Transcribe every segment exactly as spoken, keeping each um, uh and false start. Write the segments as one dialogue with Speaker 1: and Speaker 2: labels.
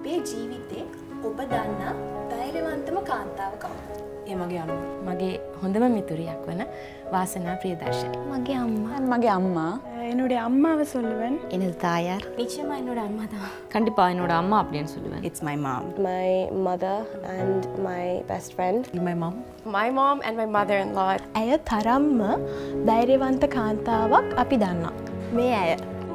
Speaker 1: ඔබේ ජීවිතේ ඔබ දන්න ධෛර්යවන්තම කාන්තාව කවුද?
Speaker 2: ඒ මගේ අම්මා. මගේ හොඳම මිතුරියක් වන වාසනා ප්‍රියදර්ශනි.
Speaker 3: මගේ අම්මා.
Speaker 4: මගේ අම්மா.
Speaker 5: என்னுடைய அம்மாவை சொல்லுவேன்.
Speaker 3: எனது தாயார்.
Speaker 1: நிச்சயமா என்னோட அம்மா தான்.
Speaker 4: கண்டிப்பா என்னோட அம்மா அப்படின்னு சொல்லுவேன்.
Speaker 2: It's my mom.
Speaker 6: My mother and my best friend.
Speaker 2: My mom.
Speaker 7: My mom and my mother-in-law.
Speaker 5: ඇය තරම්ම ධෛර්යවන්ත කාන්තාවක් අපි දන්නා.
Speaker 3: මේ අය.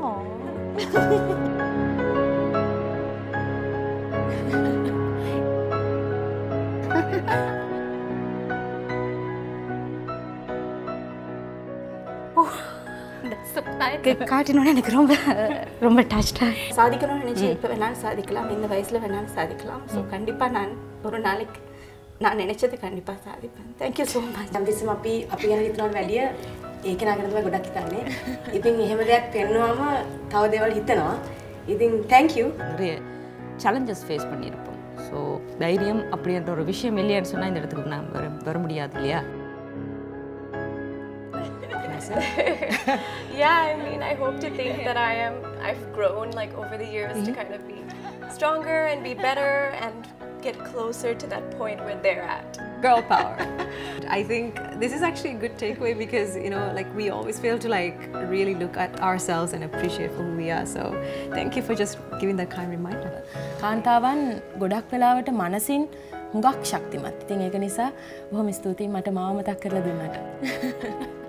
Speaker 1: காட்டினோன்னு எனக்கு ரொம்ப ரொம்ப டச்டாக சாதிக்கணும்னு நினச்சி இப்போ வேணாலும் சாதிக்கலாம் இந்த வயசில் வேணாலும் சாதிக்கலாம் ஸோ கண்டிப்பாக நான் ஒரு நாளைக்கு நான் நினச்சது கண்டிப்பாக சாதிப்பேன் தேங்க்யூ ஸோ மச்
Speaker 2: අම්පිස්සම අපි අපි ගැන හිතනවට වැඩිය ඒක නාගෙන තමයි ගොඩක් හිතන්නේ. ඉතින් එහෙම දෙයක් පෙන්වුවම තව දේවල් හිතනවා. ඉතින් thank you.
Speaker 4: நிறைய challenges ஃபேஸ் பண்ணியிருப்போம். ஸோ தைரியம் அப்படின்ற ஒரு விஷயம் இல்லைன்னு சொன்னால் இந்த இடத்துக்கு நான் வர வர முடியாது இல்லையா?
Speaker 7: Yeah, I mean, I hope to think that I am, I've grown like over the years mm-hmm. to kind of be stronger and be better and get closer to that point where they're at.
Speaker 8: Girl power. I think this is actually a good takeaway because, you know, like we always fail to like really look at ourselves and appreciate for who we are. So thank you for just giving that kind reminder.
Speaker 2: කාන්තාවන් ගොඩක් වෙලාවට මනසින් හුඟක් ශක්තිමත්. ඉතින් ඒක නිසා බොහොම ස්තුතියි මට මාව මතක් කරලා දුන්නට.